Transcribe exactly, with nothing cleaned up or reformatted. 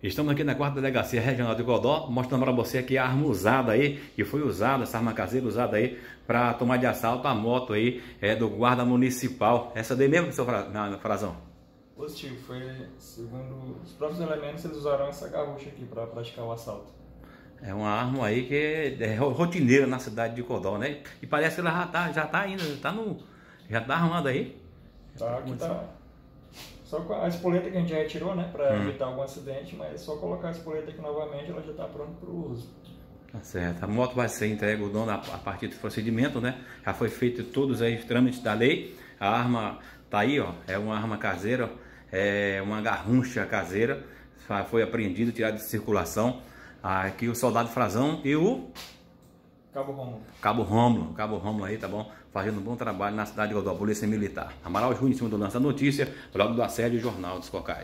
Estamos aqui na quarta Delegacia Regional de Godó, mostrando para você aqui a arma usada aí, que foi usada, essa arma caseira usada aí, para tomar de assalto a moto aí é, do guarda municipal. Essa daí mesmo, seu Fra... Não, Frazão? Positivo, foi, segundo os próprios elementos, eles usaram essa garrucha aqui para praticar o assalto. É uma arma aí que é rotineira na cidade de Godó, né? E parece que ela já tá, já tá indo, tá no, já tá armada aí. Tá, aqui tá. Só com a espoleta que a gente já retirou, né, para hum. evitar algum acidente, mas só colocar a espoleta aqui novamente, ela já está pronta para o uso. Tá certo. A moto vai ser entregue ao dono a partir do procedimento, né? Já foi feito todos aí os trâmites da lei. A arma tá aí, ó. É uma arma caseira, é uma garrucha caseira. Foi apreendida, tirada de circulação. Aqui o soldado Frazão e o Cabo Rômulo. Cabo Rômulo, Cabo Rômulo aí, tá bom? Fazendo um bom trabalho na cidade de Godó, Polícia Militar. Amaral Júnior, em cima do lance da notícia, logo do assédio, Jornal dos Cocais.